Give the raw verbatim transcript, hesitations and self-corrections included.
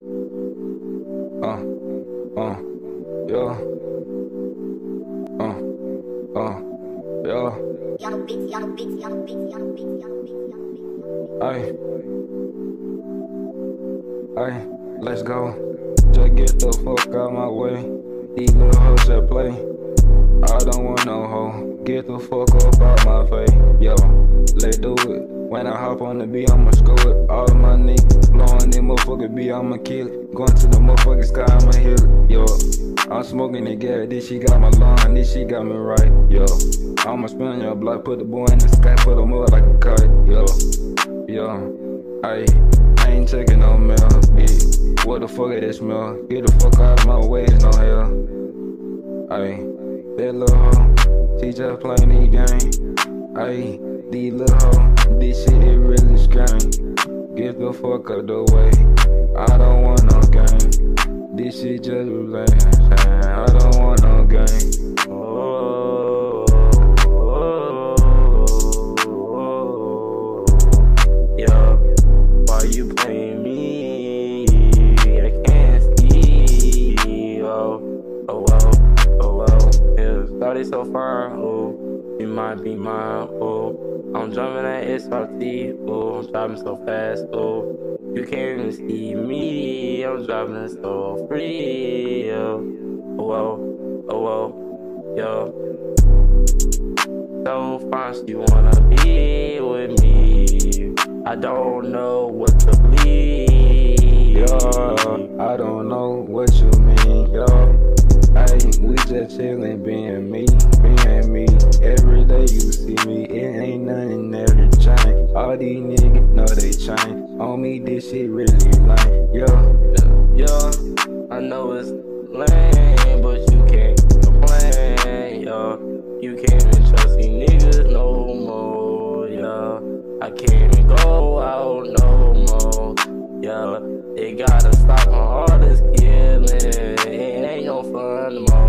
Uh, uh, yeah. Uh, uh, yeah. Ay, ay, let's go. Just get the fuck out my way. These little hoes that play, I don't want no hoe. Get the fuck up out my face. Yo, let's do it. When I hop on the beat, I'ma score it. All of my niggas blowing them motherfucker beat, I'ma kill it. Going to the motherfucking sky, I'ma hit it. Yo, I'm smoking the gas, this shit got my lung, this shit got me right. Yo, I'ma spin on your block, put the boy in the sky, put him up like a kite. Yo, yo, ay, I ain't checking no mail, bitch. What the fuck is this smell? Get the fuck out of my way, it's no hell. Ay, that little hoe, she just playing the game. Ay, these little hoe, this shit is really strange. Get the fuck out the way, I don't want no game. This shit just lame, I don't want no game. Oh, oh, oh, oh. Yeah, why you playing me? I can't see. Oh, oh well, oh well. Yeah, started so far. Oh, you might be mine. Oh, I'm jumping at S R T. Oh, I'm driving so fast. Oh, you can't even see me. I'm driving so free. Yeah. Oh well, oh well, yo. So fine, she wanna be with me. I don't know what to believe. Yo, I don't know what you mean, yo. Ay, we just chillin', being me, being me. Every day you see me, it ain't nothing there to change. All these niggas know they change. On me, this shit really lame, yo. Yo, I know it's lame, but you can't complain, yo. You can't even trust these niggas no more, yo. I can't even go out no more, yo. They gotta stop my all this killing. It ain't no fun no more.